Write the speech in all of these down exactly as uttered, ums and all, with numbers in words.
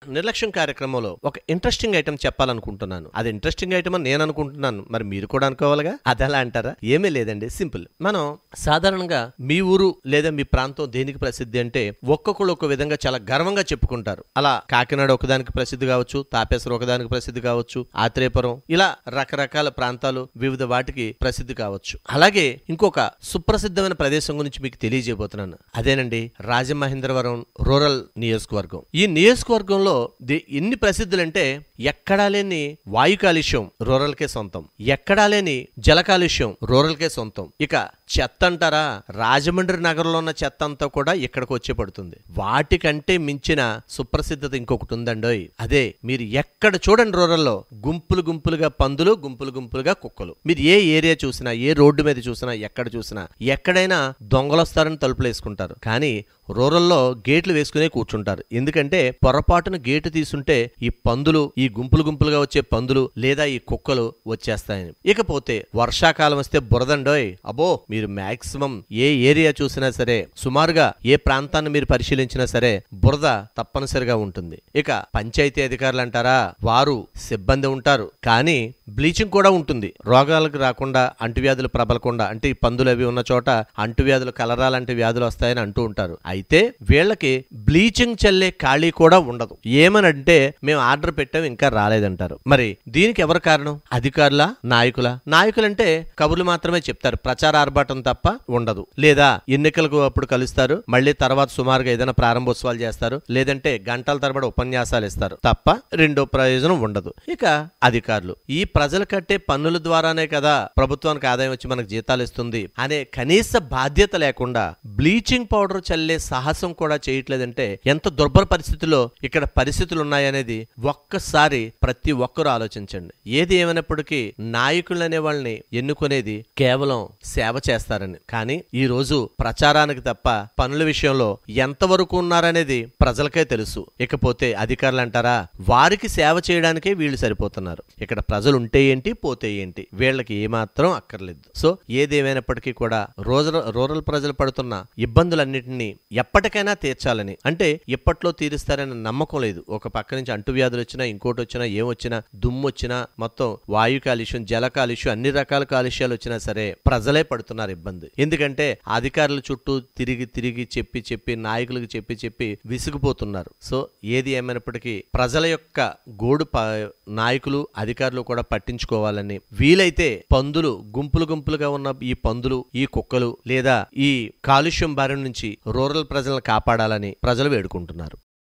నిర్లక్ష్యం కార్యక్రమంలో ఒక ఇంట్రెస్టింగ్ ఐటమ్ చెప్పాలనుకుంటున్నాను. అది ఇంట్రెస్టింగ్ ఐటమ్ అని నేను అనుకుంటున్నాను, మరి మీరు కూడా అనుకోవాలిగా. అది ఎలా అంటారా? ఏమీ లేదండి, సింపుల్. మనం సాధారణంగా మీ ఊరు లేదా మీ ప్రాంతం దేనికి ప్రసిద్ధి అంటే ఒక్కొక్కరు ఒక విధంగా చాలా గర్వంగా చెప్పుకుంటారు. అలా కాకినాడ ఒకదానికి ప్రసిద్ధి కావచ్చు, తాపేశ్వరం ఒకదానికి ప్రసిద్ధి కావచ్చు, ఆత్రేయపురం, ఇలా రకరకాల ప్రాంతాలు వివిధ వాటికి ప్రసిద్ధి కావచ్చు. అలాగే ఇంకొక సుప్రసిద్ధమైన ప్రదేశం గురించి మీకు తెలియజేయబోతున్నాను. అదేనండి రాజమహేంద్రవరం రూరల్ నియోజకవర్గం. ఈ నియోజకవర్గంలో ఎన్ని ప్రసిద్ధులంటే ఎక్కడా లేని వాయు కాలుష్యం రూరల్ కే సొంతం, ఎక్కడా లేని జల కాలుష్యం రూరల్ కే సొంతం. ఇక చెత్త అంటారా, రాజమండ్రి నగరంలో ఉన్న చెత్త అంతా కూడా ఇక్కడికి వచ్చే పడుతుంది. వాటికంటే మించిన సుప్రసిద్ధత ఇంకొకటి ఉందండోయ్. అదే మీరు ఎక్కడ చూడండి రూరల్లో గుంపులు గుంపులుగా పందులు, గుంపులు గుంపులుగా కుక్కలు. మీరు ఏ ఏరియా చూసినా, ఏ రోడ్డు మీద చూసినా, ఎక్కడ చూసినా ఎక్కడైనా దొంగలు వస్తారని తలుపులు వేసుకుంటారు, కానీ రూరల్లో గేట్లు వేసుకునే కూర్చుంటారు. ఎందుకంటే పొరపాటున గేటు తీసుంటే ఈ పందులు, ఈ గుంపులు గుంపులుగా వచ్చే పందులు లేదా ఈ కుక్కలు వచ్చేస్తాయని. ఇకపోతే వర్షాకాలం వస్తే బురదండోయ్. అబ్బో, మీరు మాక్సిమం ఏ ఏరియా చూసినా సరే, సుమారుగా ఏ ప్రాంతాన్ని మీరు పరిశీలించినా సరే బురద తప్పనిసరిగా ఉంటుంది. ఇక పంచాయతీ అధికారులు అంటారా, వారు సిబ్బంది ఉంటారు, కానీ బ్లీచింగ్ కూడా ఉంటుంది. రోగాలకు రాకుండా, అంటువ్యాధులు ప్రబలకుండా, అంటే ఈ పందులు అవి ఉన్న చోట అంటువ్యాధులు, కలరాలంటి వ్యాధులు వస్తాయని అంటూ ఉంటారు. అయితే వీళ్ళకి బ్లీచింగ్ చల్లే ఖాళీ కూడా ఉండదు. ఏమనంటే మేము ఆర్డర్ పెట్టాం ఇంకా రాలేదంటారు. మరి దీనికి ఎవరు కారణం? అధికారుల, నాయకుల? నాయకులంటే కబుర్లు మాత్రమే చెప్తారు, ప్రచార ఆర్భాటం తప్ప ఉండదు. లేదా ఎన్నికలకు అప్పుడు కలుస్తారు, మళ్ళీ తర్వాత సుమారుగా ఏదైనా ప్రారంభోత్సవాలు చేస్తారు, లేదంటే గంటల తరబడి ఉపన్యాసాలు ఇస్తారు తప్ప రెండో ప్రయోజనం ఉండదు. ఇక అధికారులు, ఈ ప్రజలు కట్టే పన్నుల ద్వారానే కదా ప్రభుత్వానికి ఆదాయం వచ్చి మనకు జీతాలు ఇస్తుంది అనే కనీస బాధ్యత లేకుండా బ్లీచింగ్ పౌడర్ చల్లే సాహసం కూడా చేయట్లేదంటే ఎంత దుర్భర పరిస్థితుల్లో ఇక్కడ పరిస్థితులు ఉన్నాయనేది ఒక్కసారి ప్రతి ఒక్కరూ ఆలోచించండి. ఏది ఏమైనప్పటికీ నాయకులు అనే వాళ్ళని ఎన్నుకునేది కేవలం సేవ చేస్తారని, కానీ ఈ రోజు ప్రచారానికి తప్ప పనుల విషయంలో ఎంతవరకు ఉన్నారనేది ప్రజలకే తెలుసు. ఇకపోతే అధికారులు అంటారా, వారికి సేవ చేయడానికే వీళ్ళు సరిపోతున్నారు. ఇక్కడ ప్రజలు ఉంటే ఏంటి, పోతే ఏంటి, వీళ్ళకి ఏమాత్రం అక్కర్లేదు. సో ఏదేమైనప్పటికీ కూడా రూరల్ రూరల్ ప్రజలు పడుతున్న ఇబ్బందులన్నింటినీ ఎప్పటికైనా తీర్చాలని, అంటే ఎప్పట్లో తీరుస్తారనే నమ్మకం లేదు. ఒక పక్క నుంచి అంటువ్యాధులు వచ్చినా, ఇంకోటి వచ్చినా, ఏమొచ్చినా, దుమ్ము వచ్చినా, మొత్తం వాయు కాలుష్యం, జల కాలుష్యం, అన్ని రకాల కాలుష్యాలు వచ్చినా సరే ప్రజలే పడుతున్నారు ఇబ్బంది. ఎందుకంటే అధికారుల చుట్టూ తిరిగి తిరిగి చెప్పి చెప్పి నాయకులకు చెప్పి చెప్పి విసిగిపోతున్నారు. సో ఏది ఏమైనప్పటికీ ప్రజల యొక్క గోడు నాయకులు, అధికారులు కూడా పట్టించుకోవాలని, వీలైతే పందులు గుంపులు గుంపులుగా ఉన్న ఈ పందులు, ఈ కుక్కలు లేదా ఈ కాలుష్యం బారి నుంచి రూరల్ ప్రజలను కాపాడాలని ప్రజలు వేడుకుంటున్నారు.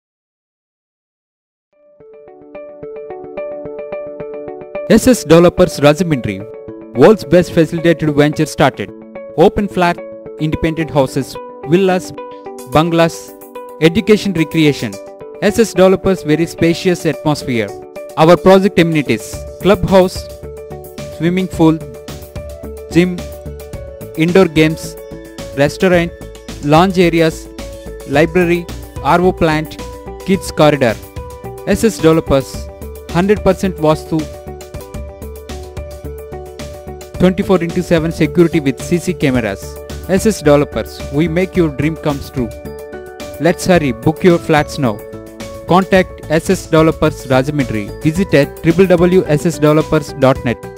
S S Developers Rajahmundry, world's best facilitated venture started. Open flat, independent houses, villas, bungalows, education recreation. S S Developers very spacious atmosphere. Our project amenities: clubhouse, swimming pool, gym, indoor games, restaurant, lounge areas, library, R O plant, kids corridor. S S Developers, one hundred percent Vastu, twenty-four into seven security with C C cameras. S S Developers, we make your dream comes true. Let's hurry, book your flats now. Contact S S Developers Rajahmundry. Visit at w w w dot s s developers dot net.